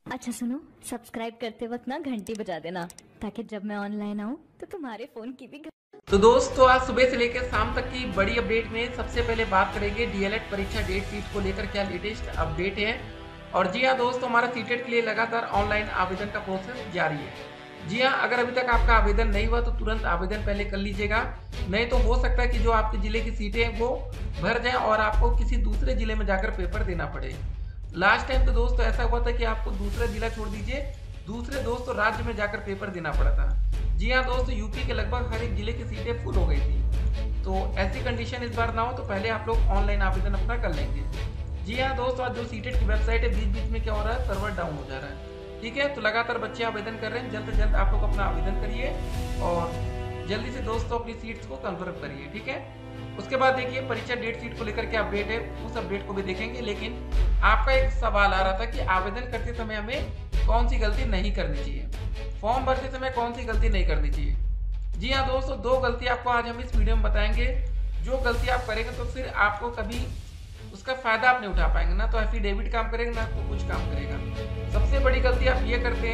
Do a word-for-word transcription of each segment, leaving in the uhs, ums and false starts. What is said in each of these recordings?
अच्छा सुनो, सब्सक्राइब करते वक्त ना घंटी बजा देना ताकि जब मैं ऑनलाइन आऊँ तो तुम्हारे फोन की भी। तो दोस्तों आज सुबह से लेकर शाम तक की बड़ी अपडेट में सबसे पहले बात करेंगे डीएलएड परीक्षा डेट शीट को लेकर क्या लेटेस्ट अपडेट है। और जी हाँ दोस्तों, हमारा सीटेट के लिए लगातार ऑनलाइन आवेदन का प्रोसेस जारी है। जी हाँ, अगर अभी तक आपका आवेदन नहीं हुआ तो तुरंत आवेदन पहले कर लीजिएगा, नहीं तो हो सकता है कि जो आपके जिले की सीटें हैं वो भर जाएं और आपको किसी दूसरे जिले में जाकर पेपर देना पड़े। लास्ट टाइम तो दोस्तों ऐसा हुआ था कि आपको दूसरा जिला छोड़ दीजिए, दूसरे दोस्तों राज्य में जाकर पेपर देना पड़ा था। जी हाँ दोस्तों, यूपी के लगभग हर एक जिले की सीटें फुल हो गई थी, तो ऐसी कंडीशन इस बार ना हो तो पहले आप लोग ऑनलाइन आवेदन अपना कर लेंगे। जी हाँ दोस्तों, आज जो सीटेट की वेबसाइट है बीच बीच में क्या हो रहा है, सर्वर डाउन हो जा रहा है। ठीक है, तो लगातार बच्चे आवेदन कर रहे हैं, जल्द से जल्द आप लोग अपना आवेदन करिए और जल्दी से दोस्तों अपनी सीट्स को कंफर्म करिए। ठीक है, उसके बाद देखिए परीक्षा डेट शीट को लेकर क्या अपडेट है, उस अपडेट को भी देखेंगे। लेकिन आपका एक सवाल आ रहा था कि आवेदन करते समय हमें कौन सी गलती नहीं करनी चाहिए, फॉर्म भरते समय कौन सी गलती नहीं करनी चाहिए। जी हाँ दोस्तों, दो गलती आपको आज हम इस वीडियो में बताएंगे। जो गलती आप करेंगे तो फिर आपको कभी उसका फायदा आप नहीं उठा पाएंगे, ना तो एफिडेविट काम करेगा ना तो कुछ काम करेगा। सबसे बड़ी गलती आप ये करते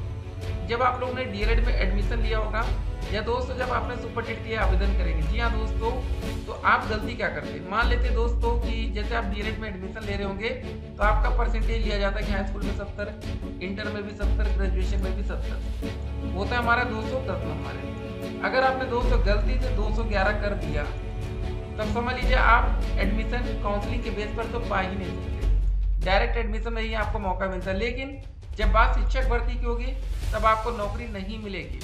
हैं जब आप लोग ने डीएलएड में एडमिशन लिया होगा या दोस्तों जब आपने सुपर टेट के लिए आवेदन करेंगे। जी हाँ दोस्तों, तो आप गलती क्या करते हैं, मान लेते दोस्तों कि जैसे आप डीएलएड में एडमिशन ले रहे होंगे तो आपका परसेंटेज लिया जाता है कि हाई स्कूल में सत्तर, इंटर में भी सत्तर, ग्रेजुएशन में भी सत्तर होता है हमारा दो सौ दस नंबर है। अगर आपने दोस्तों गलती से दो सौ ग्यारह कर दिया तब समझ लीजिए आप एडमिशन काउंसलिंग के बेस पर तो पा ही नहीं सकते, डायरेक्ट एडमिशन में ही आपको मौका मिलता है। लेकिन जब बात शिक्षक भर्ती की होगी तब आपको नौकरी नहीं मिलेगी।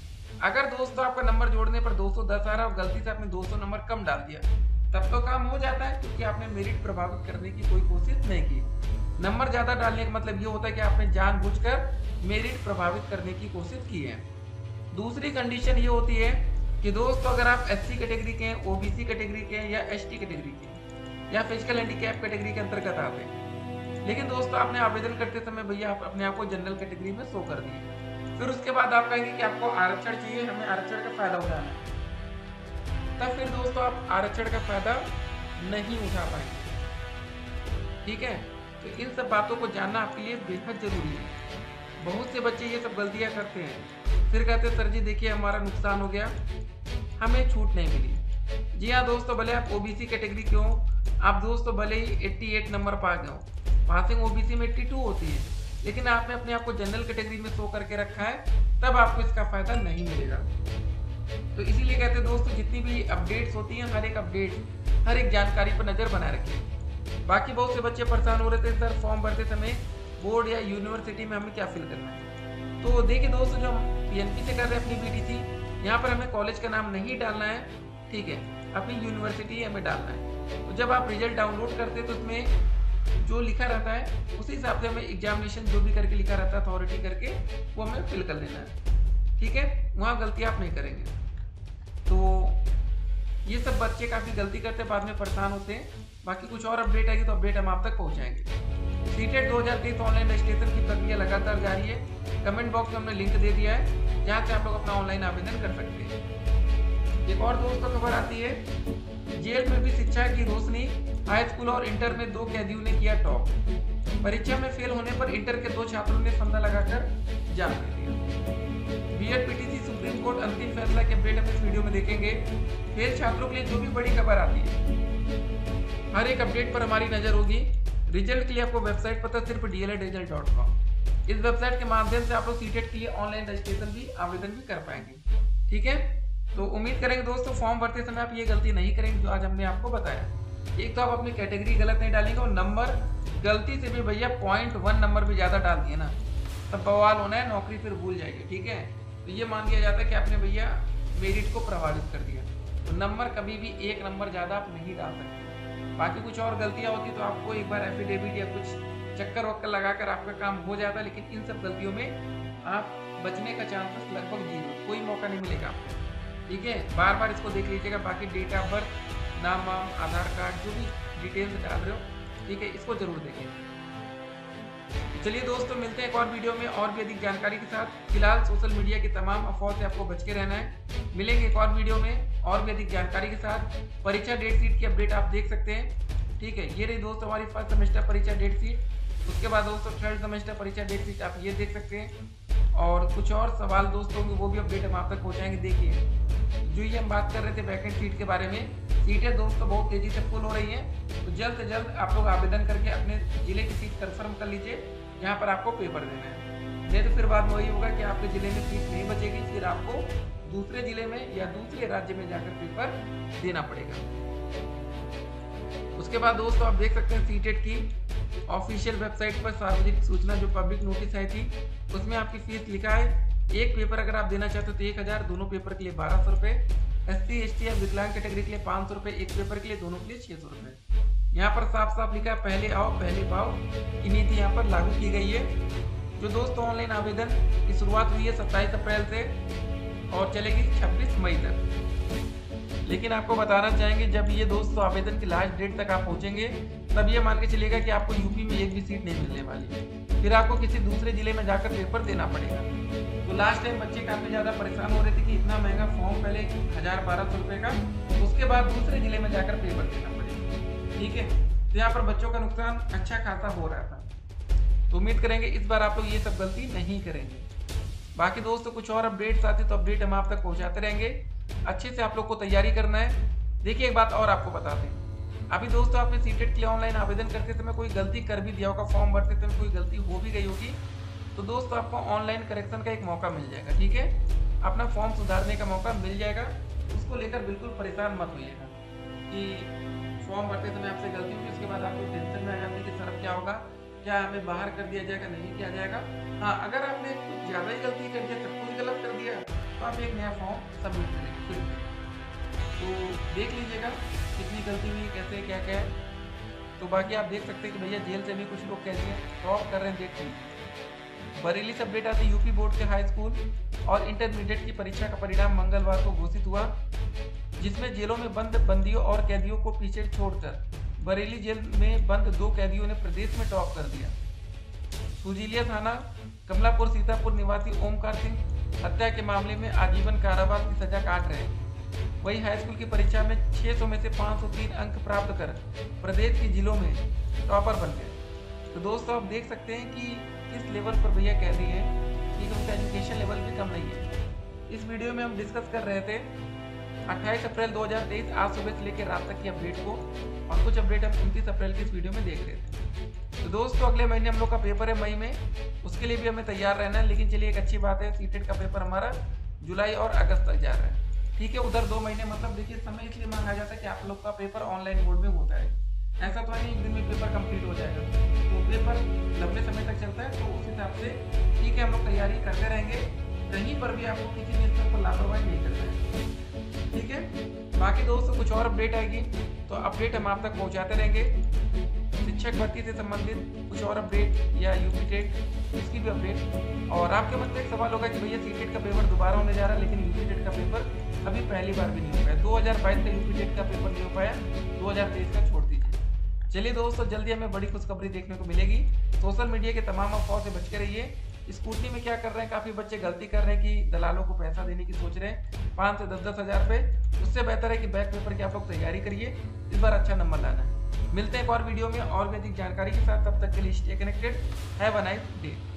अगर दोस्तों आपका नंबर जोड़ने पर दो सौ दस आ रहा है और गलती से आपने दो सौ नंबर कम डाल दिया तब तो काम हो जाता है, क्योंकि आपने मेरिट प्रभावित करने की कोई कोशिश नहीं की। नंबर ज्यादा डालने का मतलब ये होता है कि आपने जानबूझकर मेरिट प्रभावित करने की कोशिश की है। दूसरी कंडीशन ये होती है कि दोस्तों अगर आप एससी कैटेगरी के हैं, ओबीसी कैटेगरी के हैं या एसटी कैटेगरी के या फिजिकल हैंडीकैप कैटेगरी के अंतर्गत आते हैं, लेकिन दोस्तों आपने आवेदन करते समय भैया आप अपने आप को जनरल कैटेगरी में शो कर दिए, फिर उसके बाद आप कहेंगे कि आपको आरक्षण चाहिए, हमें आरक्षण का फायदा उठाना है, तब फिर दोस्तों आप आरक्षण का फायदा नहीं उठा पाएंगे। ठीक है, तो इन सब बातों को जानना आपके लिए बेहद जरूरी है। बहुत से बच्चे ये सब गलतियां करते हैं, फिर कहते हैं सर जी देखिए हमारा नुकसान हो गया, हमें छूट नहीं मिली। जी हाँ दोस्तों, भले आप ओबीसी कैटेगरी के हो, आप दोस्तों भले ही अट्ठासी नंबर पा गए हो, पासिंग ओबीसी में बयासी होती है, लेकिन आपने अपने आप को जनरल कैटेगरी में शो करके रखा है, तब आपको इसका फायदा नहीं मिलेगा। तो इसीलिए कहते हैं दोस्तों जितनी भी अपडेट्स होती हैं, हर एक अपडेट, हर एक जानकारी पर नजर बनाए रखें। बाकी बहुत से बच्चे परेशान हो रहे थे सर फॉर्म भरते समय बोर्ड या यूनिवर्सिटी में हमें क्या फिल करना है। तो देखिए दोस्तों, जो हम पीएनपी से कर रहे हैं अपनी बीटीसी, यहाँ पर हमें कॉलेज का नाम नहीं डालना है, ठीक है, अपनी यूनिवर्सिटी हमें डालना है। तो जब आप रिजल्ट डाउनलोड करते हैं तो उसमें जो लिखा रहता है उसी हिसाब से हमें एग्जामिनेशन जो भी करके लिखा रहता है अथॉरिटी करके वो हमें फिल कर लेना है। ठीक है, वहाँ गलती आप नहीं करेंगे। तो ये सब बच्चे काफ़ी गलती करते हैं, बाद में परेशान होते हैं। बाकी कुछ और अपडेट आएगी तो अपडेट हम आप तक पहुँचाएंगे। सीटेट दो हज़ार तेईस ऑनलाइन रजिस्ट्रेशन की प्रक्रिया लगातार जारी है। कमेंट बॉक्स में हमने लिंक दे दिया है जहाँ से आप लोग अपना ऑनलाइन आवेदन कर सकते हैं। एक और दोस्तों खबर आती है, जेल में भी शिक्षा की रोशनी, हाई स्कूल और इंटर में दो कैदियों ने किया टॉप। परीक्षा में फेल होने पर इंटर के दो छात्रों ने फंदा लगाकर जान दे दिया। बीएड पीटीसी सुप्रीम कोर्ट अंतिम फैसला के अपडेट हम इस वीडियो में देखेंगे। फेल छात्रों के लिए जो भी बड़ी खबर आती है हर एक अपडेट पर हमारी नजर होगी। रिजल्ट के लिए आपको वेबसाइट पता सिर्फ D El Ed result dot com, इस वेबसाइट के माध्यम से आप लोग सीटेट के लिए ऑनलाइन रजिस्ट्रेशन भी आवेदन भी कर पाएंगे। ठीक है, तो उम्मीद करेंगे दोस्तों फॉर्म भरते समय आप ये गलती नहीं करेंगे जो आज हमने आपको बताया। एक तो आप अपनी कैटेगरी गलत नहीं डालेंगे और नंबर गलती से भी भैया पॉइंट वन नंबर भी ज़्यादा डाल दिए ना तब बवाल होना है, नौकरी फिर भूल जाएगी। ठीक है, तो ये मान लिया जाता है कि आपने भैया मेरिट को प्रभावित कर दिया, तो नंबर कभी भी एक नंबर ज़्यादा आप नहीं डाल सकते। बाकी कुछ और गलतियाँ होती तो आपको एक बार एफिडेविट या कुछ चक्कर वक्कर लगाकर आपका काम हो जाता, लेकिन इन सब गलतियों में आप बचने का चांसेस लगभग जीरो, कोई मौका नहीं मिलेगा आपको। ठीक है, बार बार इसको देख लीजिएगा। बाकी डेट ऑफ बर्थ, नाम वाम, आधार कार्ड, जो भी डिटेल्स डाल रहे हो, ठीक है, इसको जरूर देखें। चलिए दोस्तों, मिलते हैं एक और वीडियो में और भी अधिक जानकारी के साथ। फिलहाल सोशल मीडिया की तमाम अफवाह से आपको बच के रहना है। मिलेंगे एक और वीडियो में और भी अधिक जानकारी के साथ। परीक्षा डेट शीट की अपडेट आप देख सकते हैं। ठीक है, ये रही दोस्तों हमारी फर्स्ट सेमेस्टर परीक्षा डेट शीट। उसके बाद दोस्तों थर्ड सेमेस्टर परीक्षा डेट शीट आप ये देख सकते हैं, और कुछ और सवाल दोस्तों होंगे वो भी अपडेट हम आप तक पहुँचाएंगे। देखिए जो ये हम बात कर रहे थे वैकेंट सीट के बारे में, सीटें दोस्तों बहुत तेज़ी से फुल हो रही हैं, तो जल्द से जल्द आप लोग आवेदन करके अपने ज़िले की सीट कंफर्म कर लीजिए जहाँ पर आपको पेपर देना है। नहीं तो फिर बाद में वही होगा कि आपके ज़िले में सीट नहीं बचेगी, फिर आपको दूसरे ज़िले में या दूसरे राज्य में जाकर पेपर देना पड़ेगा। उसके बाद दोस्तों आप देख सकते हैं सीटेट की ऑफिशियल वेबसाइट पर सार्वजनिक सूचना जो पब्लिक नोटिस आई थी उसमें आपकी फीस लिखा है, एक पेपर अगर आप देना चाहते हो तो एक हज़ार, दोनों पेपर के लिए बारह सौ रुपये, एस सी एस टी या विकलांग कैटेगरी के लिए पाँच सौ रुपये, एक पेपर के लिए, दोनों के लिए छः सौ रुपये। यहाँ पर साफ साफ लिखा है पहले आओ पहले पाओ की नीति यहाँ पर लागू की गई है। जो दोस्तों ऑनलाइन आवेदन की शुरुआत हुई है सत्ताईस अप्रैल से और चलेगी छब्बीस मई तक। लेकिन आपको बताना चाहेंगे जब ये दोस्तों आवेदन की लास्ट डेट तक आप पहुँचेंगे तब ये मान के चलिएगा कि आपको यूपी में एक भी सीट नहीं मिलने वाली, फिर आपको किसी दूसरे जिले में जाकर पेपर देना पड़ेगा। तो लास्ट टाइम बच्चे काफ़ी ज़्यादा परेशान हो रहे थे कि इतना महंगा फॉर्म पहले हज़ार बारह सौ रुपये का, उसके बाद दूसरे जिले में जाकर पेपर देना पड़ेगा। ठीक है, तो यहाँ पर बच्चों का नुकसान अच्छा खासा हो रहा था, तो उम्मीद करेंगे इस बार आप लोग ये सब गलती नहीं करेंगे। बाकी दोस्तों कुछ और अपडेट्स आते तो अपडेट हम आप तक पहुँचाते रहेंगे, अच्छे से आप लोग को तैयारी करना है। देखिए एक बात और आपको बताते हैं, अभी दोस्तों आपने सीटेट के लिए ऑनलाइन आवेदन करते समय कोई गलती कर भी दिया होगा, फॉर्म भरते समय कोई गलती हो भी गई होगी, तो दोस्तों आपको ऑनलाइन करेक्शन का एक मौका मिल जाएगा। ठीक है, अपना फॉर्म सुधारने का मौका मिल जाएगा, उसको लेकर बिल्कुल परेशान मत होइएगा कि फॉर्म भरते समय आपसे गलती हुई, उसके बाद आपको टेंशन में आ जाती है कि सर क्या होगा, क्या हमें बाहर कर दिया जाएगा, नहीं किया जाएगा। हाँ, अगर आपने कुछ ज़्यादा ही गलती कर दिया, सब कुछ गलत कर दिया, तो आप एक नया फॉर्म सबमिट करेंगे फिर। तो देख लीजिएगा कितनी गलती हुई, कैसे क्या क्या है। तो बाकी आप देख सकते हैं कि भैया जेल से भी कुछ लोग कह दिए टॉप कर रहे हैं। देख लीजिए बरेली से अपडेट आती है, यूपी बोर्ड के हाई स्कूल और इंटरमीडिएट की परीक्षा का परिणाम मंगलवार को घोषित हुआ, जिसमें जेलों में बंद बंदियों और कैदियों को पीछे छोड़कर बरेली जेल में बंद दो कैदियों ने प्रदेश में टॉप कर दिया। सुजीलिया थाना कमलापुर सीतापुर निवासी ओमकार सिंह हत्या के मामले में आजीवन कारावास की सजा काट रहे हैं। वही हाई स्कूल की परीक्षा में छह सौ में से पाँच सौ तीन अंक प्राप्त कर प्रदेश के जिलों में टॉपर बन गए। तो दोस्तों आप देख सकते हैं कि किस लेवल पर भैया कह रही है कि उनका एजुकेशन लेवल भी कम नहीं है। इस वीडियो में हम डिस्कस कर रहे थे अट्ठाईस अप्रैल दो हज़ार तेईस आज सुबह से लेकर रात तक की अपडेट को, और कुछ अपडेट हम उनतीस अप्रैल की इस वीडियो में देख रहे थे। तो दोस्तों अगले महीने हम लोग का पेपर है मई में, उसके लिए भी हमें तैयार रहना है। लेकिन चलिए एक अच्छी बात है, सीटेट का पेपर हमारा जुलाई और अगस्त तक जा रहा है। ठीक है, उधर दो महीने मतलब देखिए समय इसलिए मांगा जाता है कि आप लोग का पेपर ऑनलाइन मोड में होता है, ऐसा तो नहीं एक दिन में पेपर कंप्लीट हो जाएगा, तो पेपर लंबे समय तक चलता है। तो उस हिसाब से ठीक है हम लोग तैयारी करते रहेंगे, कहीं पर भी आपको किसी भी स्तर पर लापरवाही नहीं करना है। ठीक है, बाकी दोस्तों कुछ और अपडेट आएगी तो अपडेट हम आप तक पहुंचाते रहेंगे। शिक्षक भर्ती से संबंधित कुछ और अपडेट या यूपी टेट उसकी भी अपडेट। और आपके मन में एक सवाल होगा कि भैया सीटेट का पेपर दोबारा होने जा रहा है, लेकिन यूपी टेट का पेपर अभी पहली बार भी नहीं हो पाया। दो हज़ार बाईस का यूपी टेट का पेपर नहीं हो पाया, दो हज़ार तेईस का छोड़ दीजिए। चलिए दोस्तों जल्दी हमें बड़ी खुशखबरी देखने को मिलेगी। सोशल मीडिया के तमाम अफवाह से बच के रहिए। स्कूटी में क्या कर रहे हैं, काफ़ी बच्चे गलती कर रहे हैं कि दलालों को पैसा देने की सोच रहे हैं, पाँच से दस दस हज़ार रुपये। उससे बेहतर है कि बैक पेपर की आप लोग तैयारी करिए, इस बार अच्छा नंबर लाना है। मिलते हैं एक और वीडियो में और भी अधिक जानकारी के साथ, तब तक के लिए stay connected. Have a nice day.